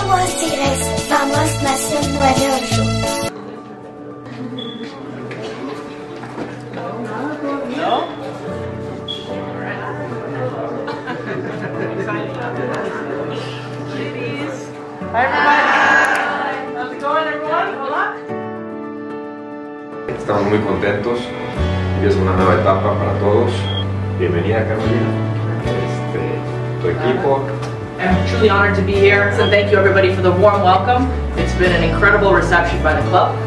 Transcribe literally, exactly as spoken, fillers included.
Vamos Tigres, vamos Nación Guerrero. No? Ladies. Hi everybody. How's it going everyone? Hola. Estamos muy contentos. Es una nueva etapa para todos. Bienvenida, Carmelina. Este, tu equipo. I'm truly honored to be here, so thank you everybody for the warm welcome. It's been an incredible reception by the club.